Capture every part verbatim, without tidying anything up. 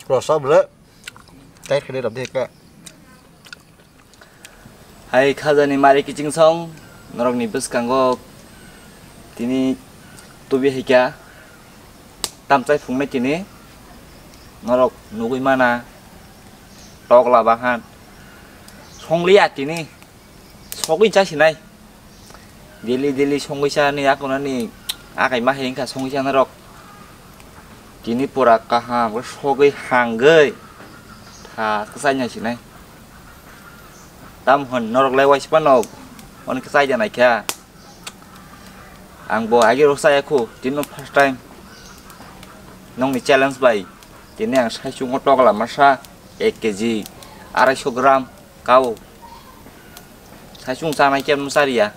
rasa bela teh kene dap ka hai khajani mari kiching song norok ni biskango tini tubi hikya tamchai phungnai tini norok nugui mana tok labahan songlia tini sogui chasinai dili dili songui cha ni akonani akai ma hengka songui cha norok tini pura kaham sogui hanggei tha kesanya sinai tam hon norok lewai sipanok on kesai janai kya ang bo agi rosai aku tino first time nong ni challenge bai tini ang sai chung otok la masa one kg two hundred gram kau sai chung sa mai kem sari ya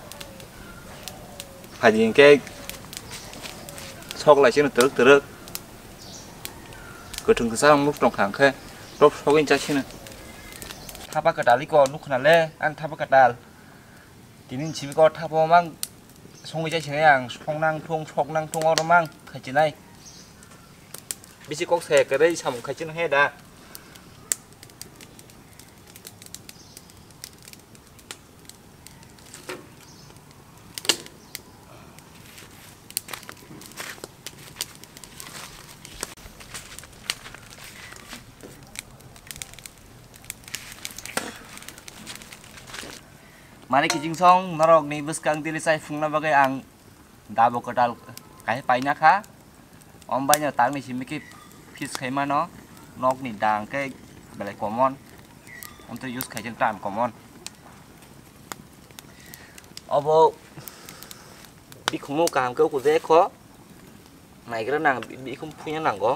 hajin ke sok lai sin teruk teruk ko tung sa muk tong khang khe top sogin cha sin thapa kadali ko nukhna le ang thapa kadal tinin chibi ko thapa mang songi cha sin yang songnang thung soknang thung or mang khachinai bisi kok se ka dei sam khachin he da mari kijing song norok ni beskang tili sai phungna bagai ang dabo kadal kai paina kha ombanya tang ni simiki fish khaima no nok ni dang ke belai common untuk use khai chen tan common obo bi khumu kam ke ku de kho nai gra nang bi khum phunya nang go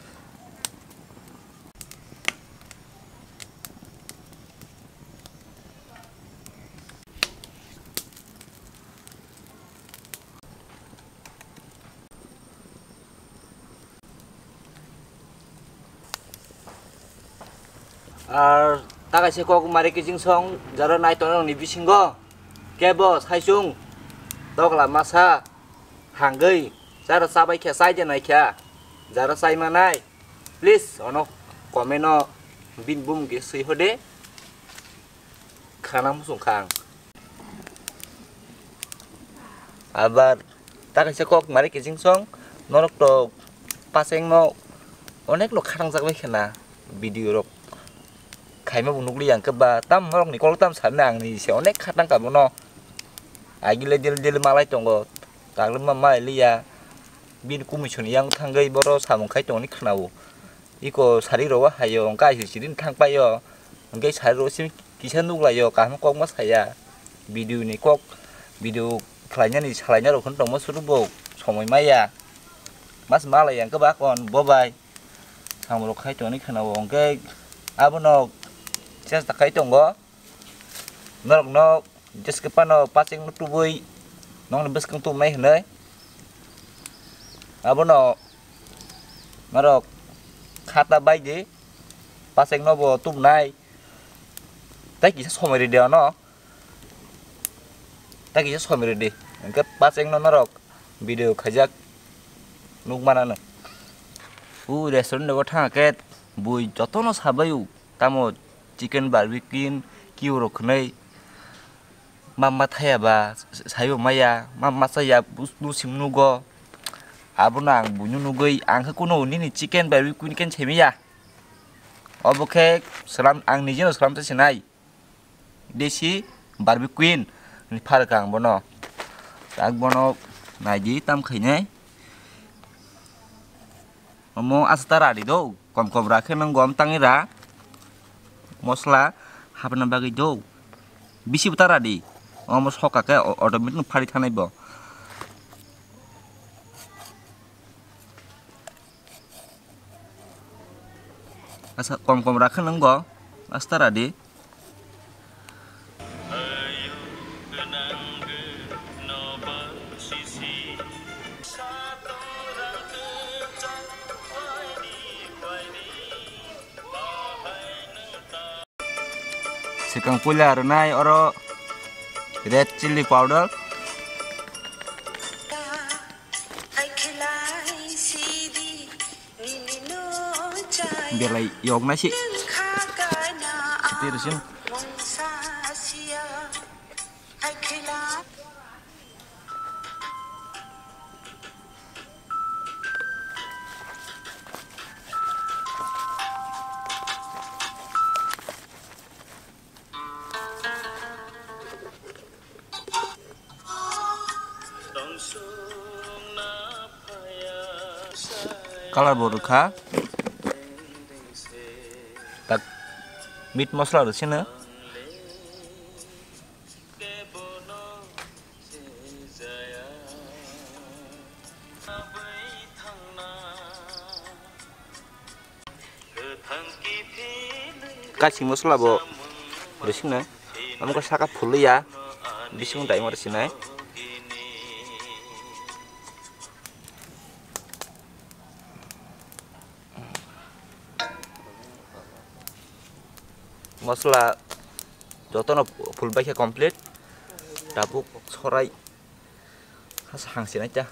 আর টাকা সে কক মারি কিচিং সং যারা নাই তো ni bisingo kebo saisung tokla masa hanggei jara sabai khe sai je nai kha jara sai manai please ono comment no bin bum ge sui hode khana musung khang abar টাকা সে কক মারি কিচিং song norok to paseng no onek lo kharang jakbai khena video rok khaima bunukli yang keba tam norok ni kol tam sanang ni se onek khatang ka bono agile jel jel malai tongo taglem mama elia bin kumission yang thangai boro samung khai tongni khnawo iko sari ro hayo ongka si sirin thangpayo ongkai sari ro sim kisan nuklayo kam kok mas khaya video ni kok video khlainya ni salainya ro khon tongmo surubo somoi maya mas malai yang keba kon bobai samro khai tongni khnawo ongkai abono just takai tonggo norok no just kepano pasing no tubui nong bes kang tu mai hnai abono norok khata bai ji pasing no bo tum nai tai ki somai re dia no tai ki somai re de engke pasing no norok video khajak nuk mana no u restaurant no thang ke bui jotono sabayu tamo chicken barbecue kiu rokhnai mama thaya ba sayo maya mama saya nu simnu go abuna ang bunyu nugoi ang kuno ni ni chicken barbecue ken chemiya obokhe salam ang nijeno salam ta sinai desi barbecue ni phar kang bono tak bono naji tam khainai omo astara di do kom kom rakhe nang gom tangira mosla habna bagi do bisi utara di omo soka ke automatic phari thanai bo asa kom kom rakhe nang go astara di sekang pula renai oro red chili powder biar lagi yog nasi terusin kalar baru kah tak meat masala ada sini kasih masala bo ada sini kamu kasih sakap full ya bisa nggak yang ada sini masala jotono full baiknya komplit dapuk sorai khas hangsin aja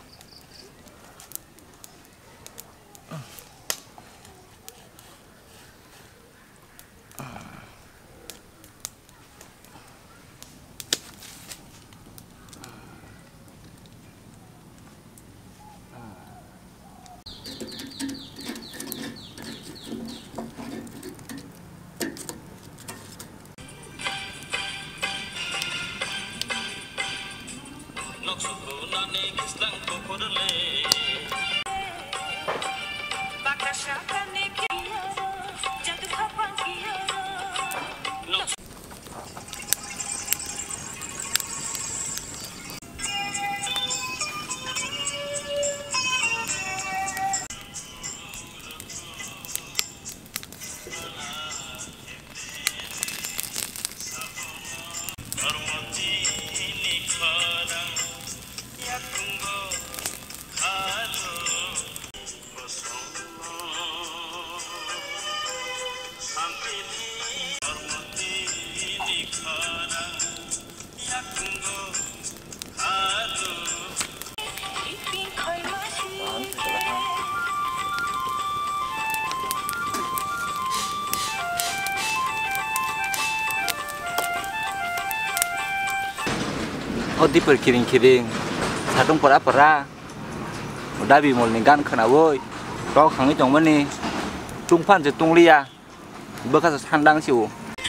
oh di perkiring-kiring sadung pera-pera udah bimol ninggan kena woi rau kangi jong mani tungpan je tunglia bekas sandang siu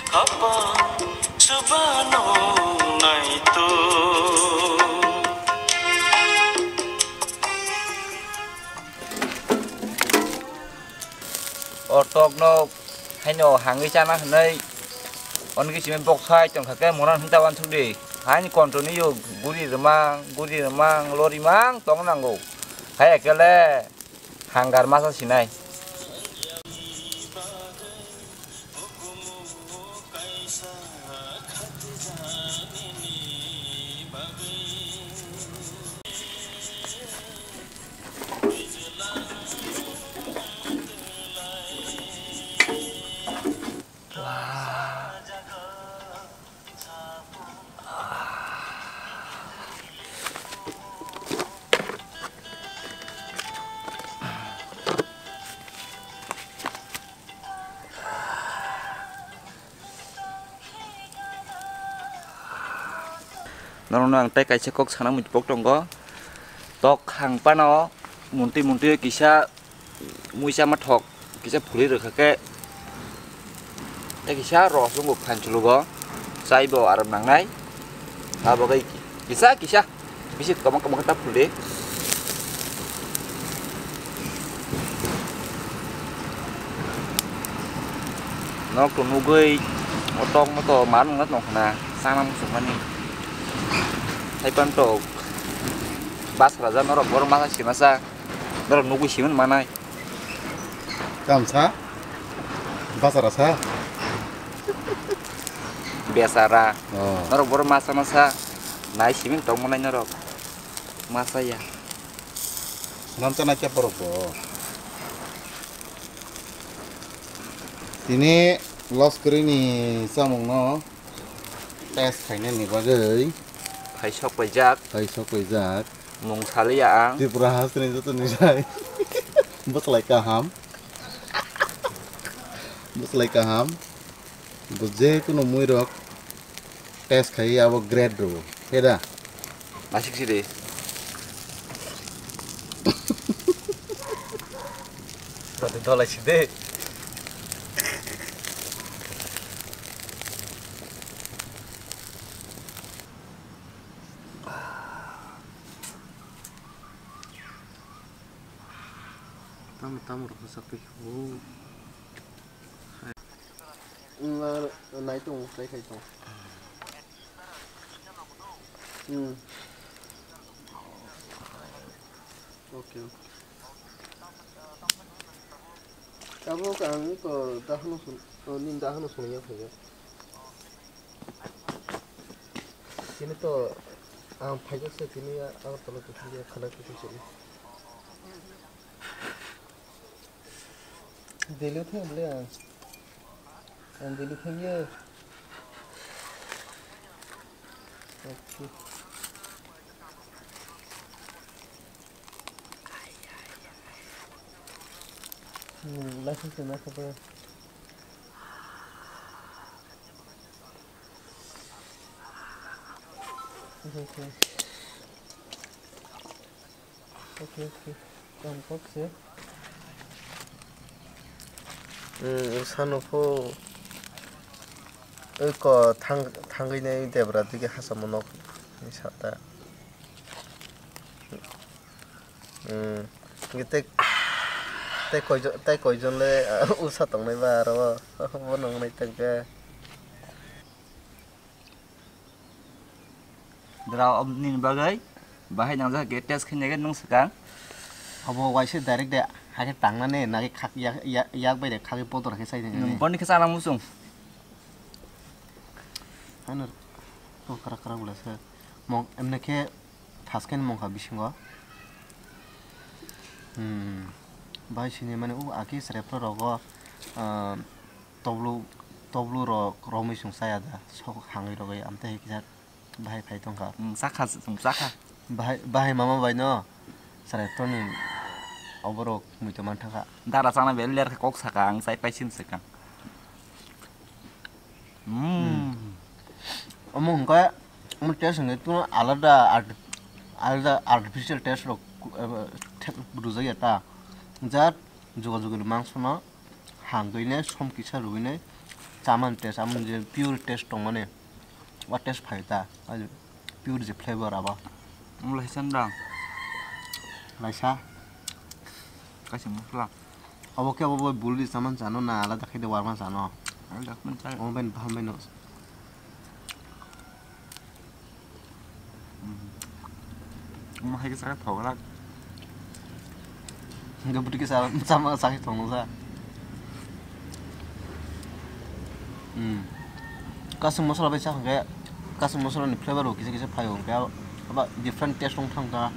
otok no hanyo hangi chana hanai on ki simen bok sai tong khake monan hintawan thudi hani kontoni yo guri remang guri remang lori mang tong nanggo hai ekele hanggar masa sinai nong nong teh kaisa kok sana mujpok tonggo tok hang pano munti munti kisa muisa mathok kisa phuli re khake teh kisa ro sungguh phanculu go sai bo aram nangnai abo kai kisa kisa bisit kamang kamang ta phuli nó còn nu gơi một trong nó to mán nó nọc nà sang năm sủng mani hay pan to bas raja nó bor masa sih masa nó nunggu sih mana Kamsa bahasa rasa biasa ra oh nó bor masa masa naik sih tong mana nyorok masa ya nonton aja porobo ini los krini samung no tes kayaknya nih bagai phải chọc phải giặc phải sok wajak mung thali ya ang di perahas ini tuh nih say bet like kaham buslai kaham buje kuno muirok test khai abo grade ro heda Masih sih deh. Pada dolar sih deh. Tamu tamu ro sapi oh ngar nai tong sai khai tong hmm okay kamu kan ko dahnu sun nin dahnu sun ya khai sini to am phaigo se tini ar tolo to tini khala to chili Delhi थे बोले हम दिल्ली थे ये ओके हम्म लाइसेंस ना खबर okay okay okay कौन कौन से 산호포 이거 당 당근에 대브라 되게 하서 뭐 넣고 샀다. 음 이게 때 거저 때 거전에 우사 동네 봐로 뭐 넣는 있던가. Draw om nin bagai. Bahai nang za get test khine nung sakang. Abo waise direct de hake tangane nage khak yak yak bai de khake potor hake sai ne. Pon ke sana musung. Anar to kara kara gula sa. Mong emne ke thasken mong ha bisingo. Hmm. Bai sini mane u aki srepro rogo toblu toblu ro romi sung saya da sok hangi rogo amte hikjat bahai phai tongka. Sakha sung sakha. Bahai bahai mama bai no srepro ni oborok muito mantaka. Dara sana beler ke kok sakang sai paisin sakang. Hmm. Omong ka omong test nge tu alada alada artificial test ro ruzai eta jar joga joga mangsono hangdoine som kisa ruine chaman test amon je pure test tongane wa test phaita pure je flavor aba Mulai sandang. laisa Kasih musla. abo ke abo buldi saman jano na alada khide warma jano Ada mencari. om ben baham ben Mau hai saya tahu lah. Enggak budi sama sama sakit tong sa. Hmm. Kasih masalah besar kayak kasih masalah ni flavor kisi kisi payo kayak apa different taste tong tang ka.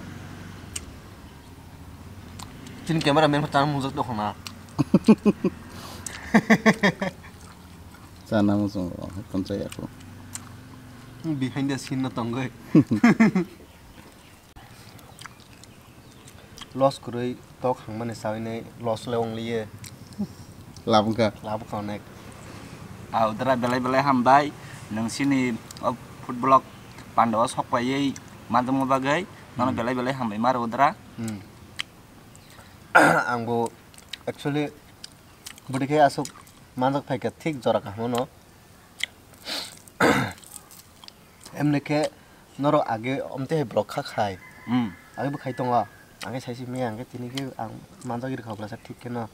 Cini kamera main pertama muzik doh na. Sana musuh kontra aku. Behind the scene na tonggoy. Loss kurui tok hang mane sawine loss leong liye labung ka labung ka nek Ah udara belai-belai hambai nang sini football Pandawa sok payai mantum bagai nang belai-belai hambai mar udara. Hmm. Anggo actually budi ke asuk mandak phai ka thik jora ka hono emne ke noro age omte block kha khai Hmm. age bu khai tonga आगे साइसी में आगे तीन के मानता गिर खावला सर ठीक है ना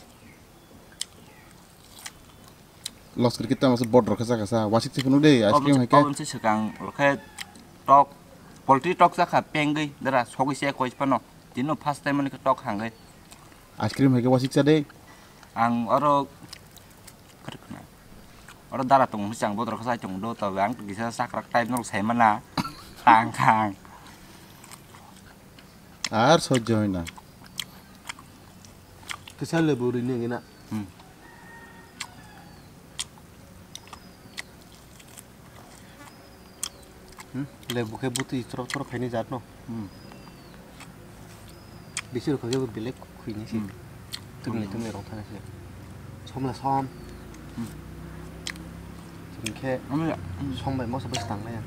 लॉस करके कितना मतलब बॉर्डर कैसा कैसा वाशिक से कनु दे आइसक्रीम है क्या Om sih sekarang loket tok poultry tok sakha pengai dara sogi se koi pano tino first time ni tok hangai ice cream है क्या वाशिक से दे ang oro kerkna oro dara tung sang bodro khasa chung do ta wang gisa sakrak time nok sai mana tang khang আর সহ্য হয় না কিসা লেবু রিনে গিনা হুম হুম লেবু কে বুতি ইতর তর খাইনি জাত ন হুম বিসির খগে বেলেক খুইনি সি তুমি তুমি রং থানাছে সমলা সম 이렇게 정말 모습을 당해요.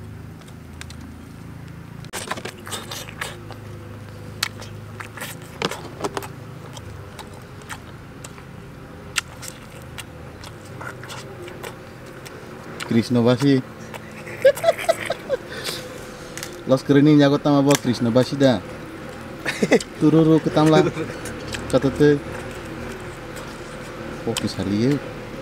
Krishnabasi. Los kerening nyago tama bawa Krishnabasi dah. Tururu ketamla. Kata tu. Fokus hari ye.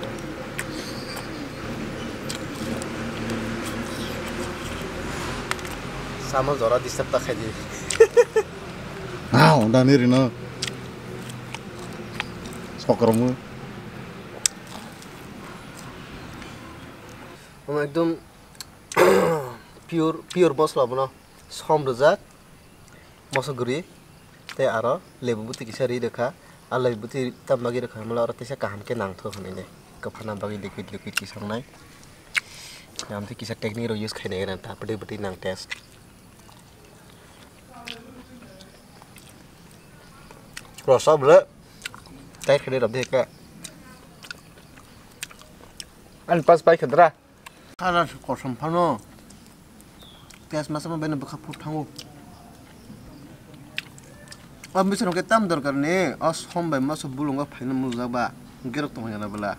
Sama zora disturb tak aja. Ah, dah ni rina. Spokermu. एकदम प्योर प्योर मसला बना सम रजाक मसला गुरी ते आरो लेबु बुती किसा री देखा आ लेबु बुती तब बागी रखा मला और तेसा कहान के नांग थो होने ने कफना बागी लिक्विड लिक्विड की संग नाय हम थे किसा टेक्निक रो यूज खाने गरन था बड़ी बड़ी नांग टेस्ट रसा बले टाइट खड़े रब देखा An pas pai khadra. Kalau kosong pano, tes masa mau bener bekap putanggu. Am bisa nak ketam dor karena as hom bay masa bulung apa ini muzak ba, gerok tuh yang nabela.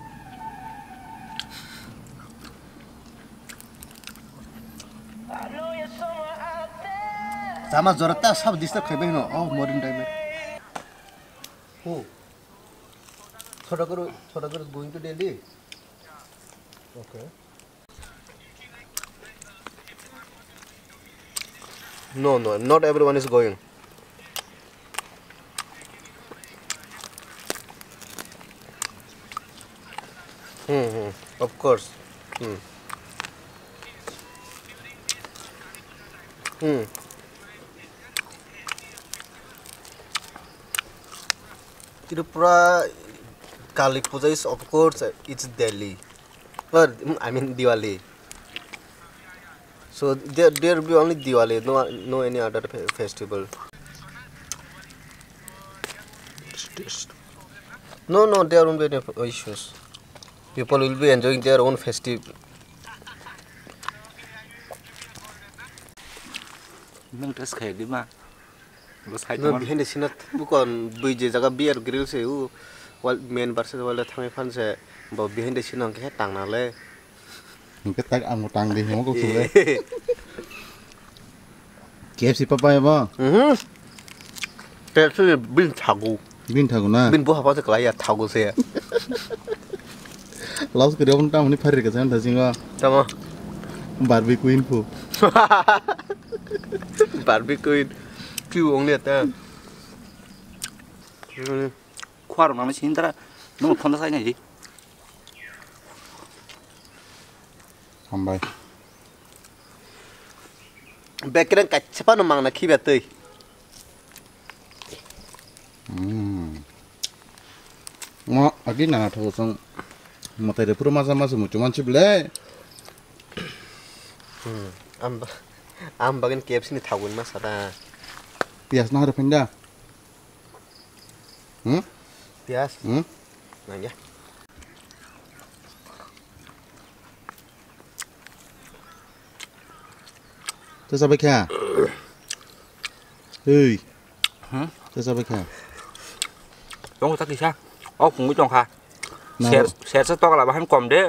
Sama zorata sab disturb kayak begini, oh modern timer. Oh, thoda karo, thoda karo going to Delhi. Okay. No, no, not everyone is going. Hmm, hmm. Of course. Hmm. Hmm. Tripura Kali Puja is of course it's Delhi. Or I mean Diwali. So there there will be only Diwali, no no any other fe festival. No no there won't be any issues. People will be enjoying their own festive. Nang tes kayak di mah. Bos hai No teman. behind the scene bukan biji jaga beer grill se u wal main versus wal thangai fan se ba behind the scene ang ke tang na le. Mungkin tak ang utang di mau kau sudah. K F C papa ya ba? Mhm. Tapi bin tagu. Bin thagu na. Bin bu apa se kelaya tagu se. Laos kerja pun tamu ni farid kesan dah singa. Sama. Barbecue info. Barbecue. Kyu ong liat ta. Kuar mana sih intera? Nunggu phone saya ngaji. Sampai. Background kaca nomang nak kibat tu. Hmm. Ngo, lagi nana tahu song. Mata dia pura masa masa muncul manci bela. Hmm. Am am bagian K F C ni tahu ni masa dah. Pias nah ada pindah. Hmm? Bias. Hmm? Nanya. Terus apa kah? Hei. Hmm? Terus apa kah? Dong tak kisah. Oh, cũng trong kha. Nào. Share share stok là bahan kom deh.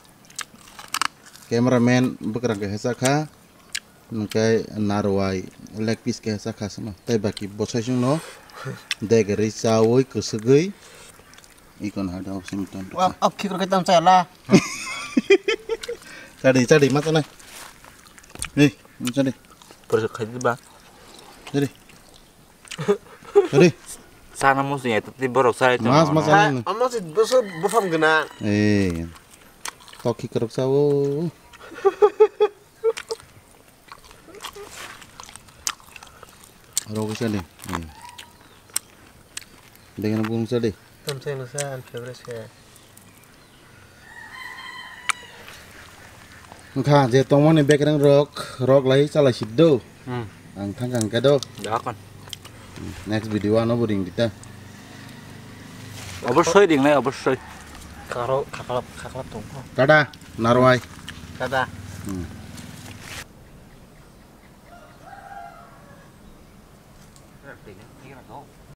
Cameraman bergerak ke hesa kah? Nungkai narwai leg piece ke hesa kah sama. Tapi baki bosai sung no. Degeri sawoi kesegui. Ikon ada opsi mutan. Wah, ab kikir kita saya lah. Cari cari mata nih. Nih, cari. Bersekali ba. Cari. Cari. Sana musuhnya itu di borok saya itu. Mas mas Hai, ini. amma sih besok bufam gena. Eh. Toki keruk sawo. Rogo sini. Nih. Dengan bung sini. Tam saya nusa an favorite saya. Kha je tong ni background rock rock lai chala siddo. Hmm. Ang thang kang kado. Dah kan. Next video ano boring kita. অবশ্যই দিং নাই অবশ্যই Kakak kakak kakak tunggu. Dadah, narwai. Dadah. Hmm.